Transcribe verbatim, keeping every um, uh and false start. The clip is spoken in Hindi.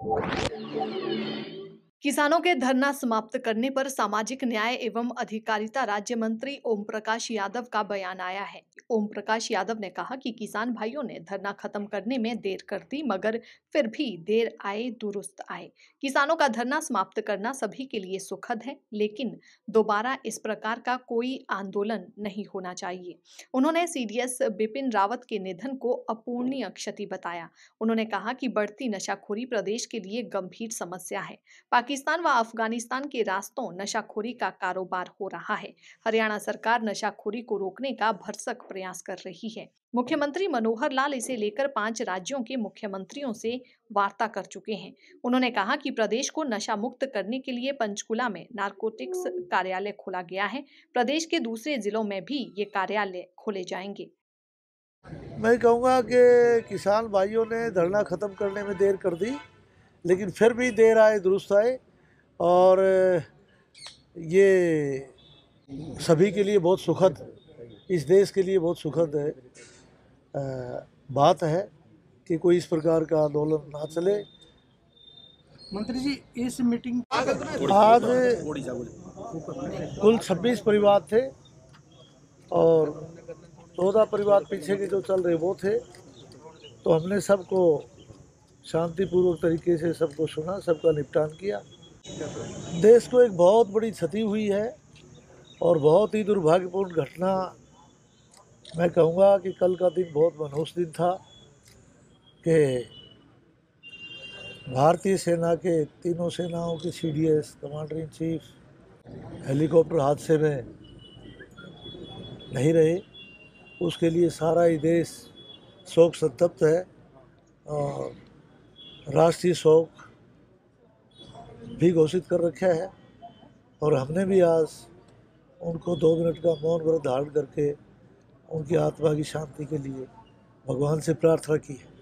किसानों के धरना समाप्त करने पर सामाजिक न्याय एवं अधिकारिता राज्य मंत्री ओम प्रकाश यादव का बयान आया है। ओम प्रकाश यादव ने कहा कि किसान भाइयों ने धरना खत्म करने में देर कर दी, मगर फिर भी देर आए दुरुस्त आए। किसानों का धरना समाप्त करना सभी के लिए सुखद है, लेकिन दोबारा इस प्रकार का कोई आंदोलन नहीं होना चाहिए। उन्होंने सीडीएस बिपिन रावत के निधन को अपूरणीय क्षति बताया। उन्होंने कहा कि बढ़ती नशाखोरी प्रदेश के लिए गंभीर समस्या है। पाकिस्तान व अफगानिस्तान के रास्तों नशाखोरी का कारोबार हो रहा है। हरियाणा सरकार नशाखोरी को रोकने का भरसक प्रयास कर रही है। मुख्यमंत्री मनोहर लाल इसे लेकर पांच राज्यों के मुख्यमंत्रियों से वार्ता कर चुके हैं। उन्होंने कहा कि प्रदेश को नशा मुक्त करने के लिए पंचकुला में नारकोटिक्स कार्यालय खोला गया है। प्रदेश के दूसरे जिलों में भी ये कार्यालय खोले जाएंगे। मैं कहूँगा कि किसान भाइयों ने धरना ख़त्म करने में देर कर दी, लेकिन फिर भी देर आए दुरुस्त आए, और ये सभी के लिए बहुत सुखद, इस देश के लिए बहुत सुखद है आ, बात है कि कोई इस प्रकार का आंदोलन ना चले। मंत्री जी, इस मीटिंग आज कुल छब्बीस परिवार थे और चौदह परिवार पीछे के जो चल रहे वो थे, तो हमने सबको शांतिपूर्वक तरीके से सबको सुना, सबका निपटान किया। देश को एक बहुत बड़ी क्षति हुई है और बहुत ही दुर्भाग्यपूर्ण घटना। मैं कहूँगा कि कल का दिन बहुत मनहूस दिन था कि भारतीय सेना के तीनों सेनाओं के CDS commander in chief helicopter हादसे में नहीं रहे। उसके लिए सारा ही देश शोक संतप्त है और राष्ट्रीय शोक भी घोषित कर रखा है, और हमने भी आज उनको दो मिनट का मौन व्रत धारण करके उनकी आत्मा की शांति के लिए भगवान से प्रार्थना की है।